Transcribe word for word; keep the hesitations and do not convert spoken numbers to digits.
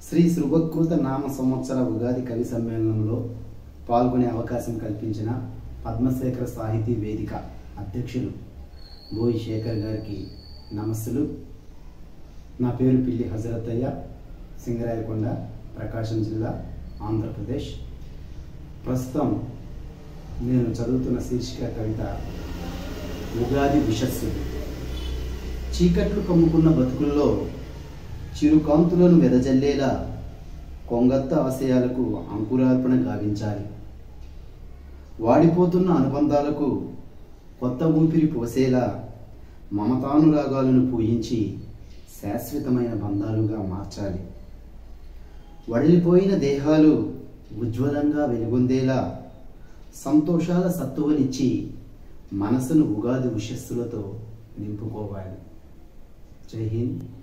శ్రీ శృభకృత నామ సంవత్సర ఉగాది కవి సమ్మేళనంలో పాల్గొనే అవకాశం కల్పించిన పద్మశేఖర సాహితీ వేదిక అధ్యక్షులు బోయి శేఖర్ గారికి నమస్సులు. నా పేరు పిల్లి హజరతయ్య, సింగరాయకొండ, ప్రకాశం జిల్లా, ఆంధ్రప్రదేశ్. ప్రస్తుతం నేను చదువుతున్న శీర్షిక కవిత ఉగాది విషస్సు. చీకట్లు కమ్ముకున్న బతుకుల్లో చిరుకాంతులను వెదజల్లేలా కొంగత్త ఆశయాలకు అంకురార్పణ గావించాలి. వాడిపోతున్న అనుబంధాలకు కొత్త ఊపిరి పోసేలా మమతానురాగాలను పూయించి శాశ్వతమైన బంధాలుగా మార్చాలి. వడిలిపోయిన దేహాలు ఉజ్వలంగా వెలుగొందేలా సంతోషాల సత్తువనిచ్చి మనసును ఉగాది విషస్సులతో నింపుకోవాలి. జై హింద్.